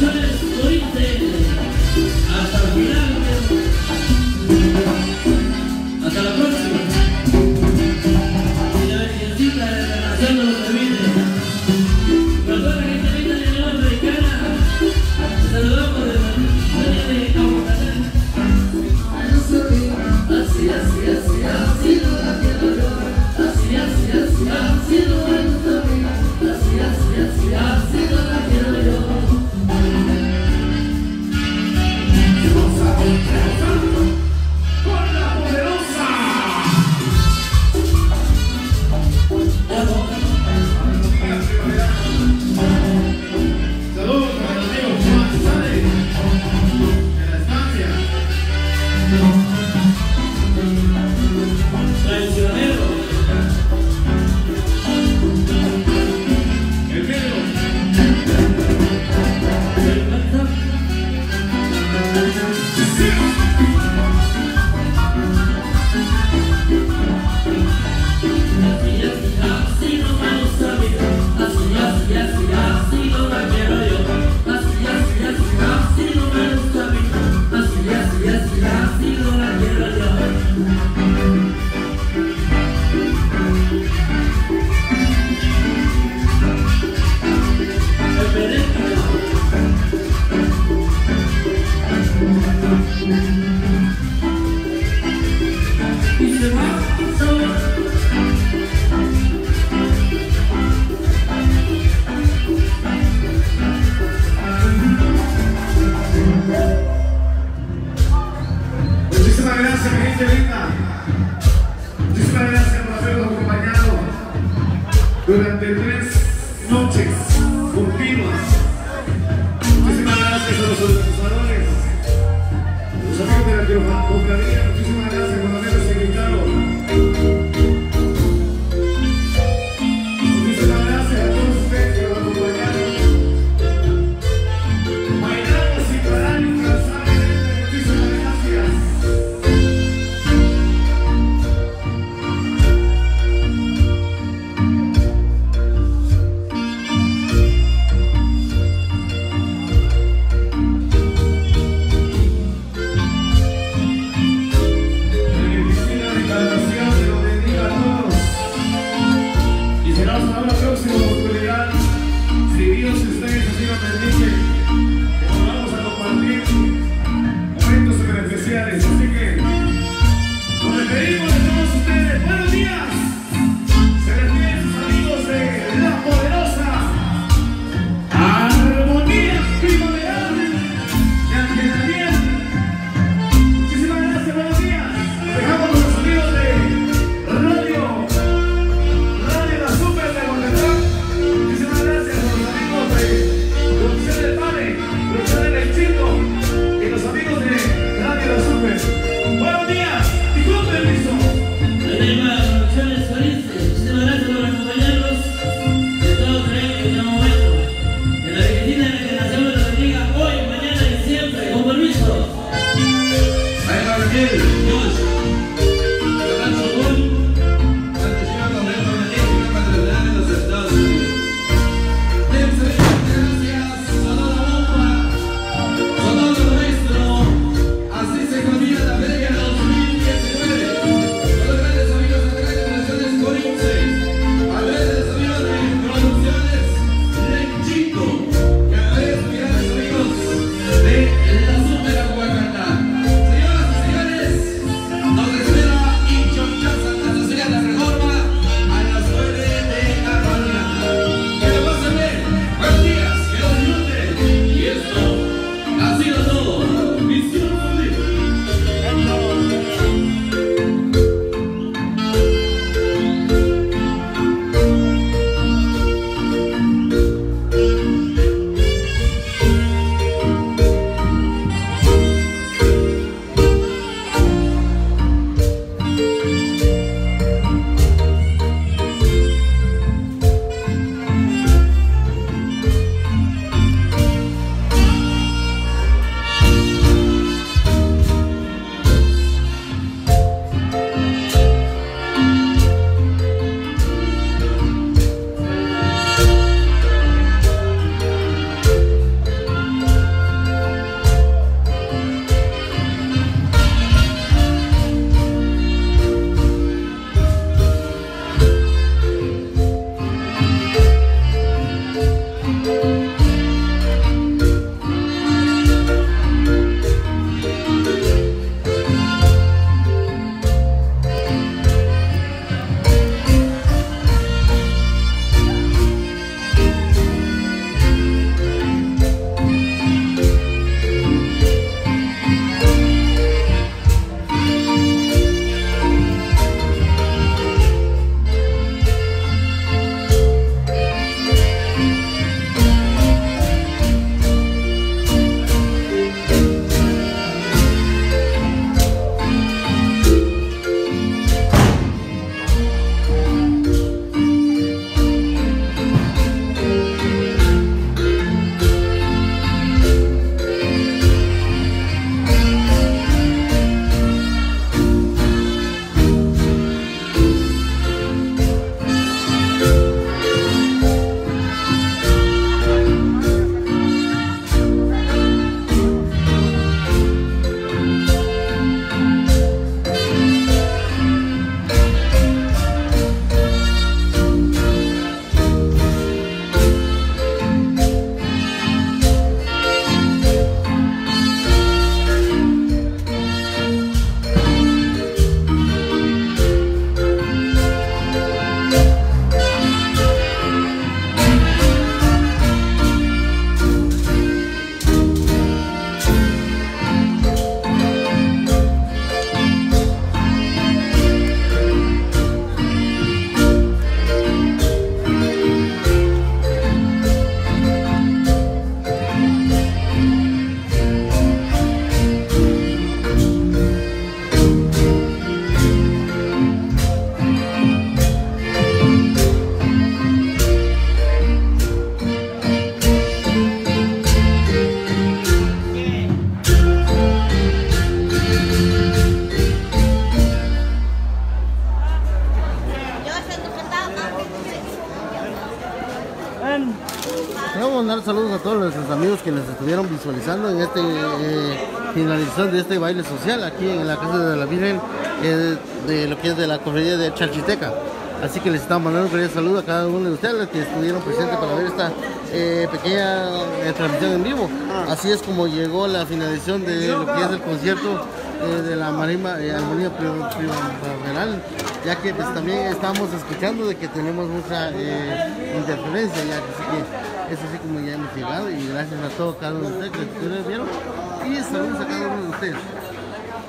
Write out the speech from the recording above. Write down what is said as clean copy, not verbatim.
durante 3 noches continuas. Muchísimas gracias a los organizadores, los amigos de la Quirofonía. Muchísimas gracias por habernos invitado. Muchísimas gracias a todos ustedes que nos acompañaron. Bailamos sin parar incansablemente. Muchísimas gracias. estuvieron visualizando en este finalización de este baile social aquí en la Casa de la Virgen de lo que es de la cofradía de Chalchiteca. Así que les estamos mandando un cordial saludo a cada uno de ustedes que estuvieron presentes para ver esta pequeña transmisión en vivo. Así es como llegó la finalización de lo que es el concierto de la Armonía Primaveral, ya que pues, también estamos escuchando de que tenemos mucha interferencia, ya que, así que es así como ya hemos llegado, y gracias a todos cada uno de ustedes que estuvieron y saludos a cada uno de ustedes.